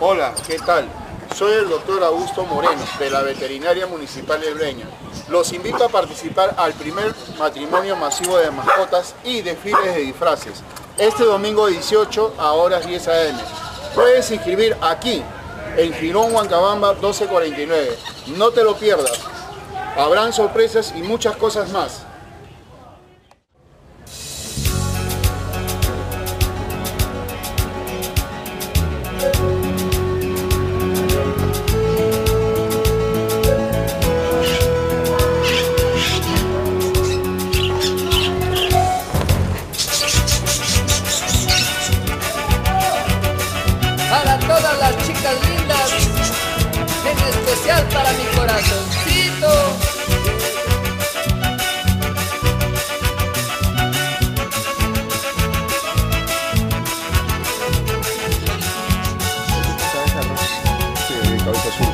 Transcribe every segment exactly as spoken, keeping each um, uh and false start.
Hola, ¿qué tal? Soy el doctor Augusto Moreno, de la Veterinaria Municipal de Breña. Los invito a participar al primer matrimonio masivo de mascotas y desfiles de disfraces, este domingo dieciocho a horas diez a eme Puedes inscribir aquí, en Girón Huancabamba doce cuarenta y nueve. No te lo pierdas. Habrán sorpresas y muchas cosas más. Para todas las chicas lindas, en especial para mi corazoncito. Sí, cabeza azul.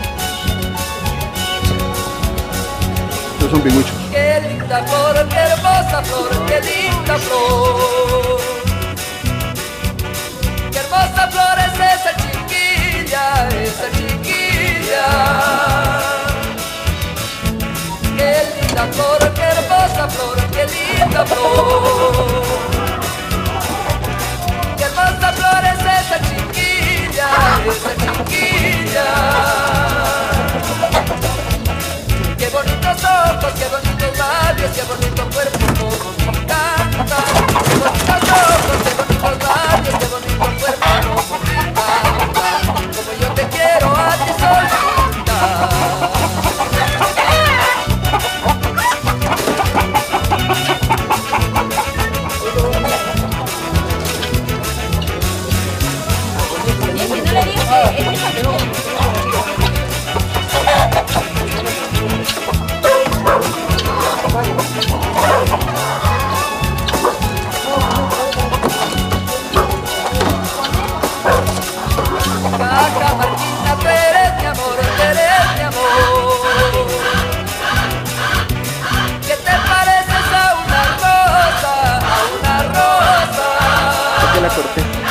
Estos son pingüichos. Qué linda flor, qué hermosa flor, qué linda flor. Qué hermosa flor es esa chiquilla, esa chiquilla. Qué linda flor, qué hermosa flor, qué linda flor. Qué hermosa flor es esa chiquilla, esa chiquilla. Qué bonitos ojos, qué bonitos labios, qué bonito cuerpo, como me encanta. Qué bonitos ojos, qué bonitos labios, qué bonito cuerpo, como me encanta. Como yo te quiero a ti solita. Caja Marquina, tú eres mi amor, tú eres mi amor. ¿Qué te pareces a una rosa, a una rosa? ¿Por qué la corté?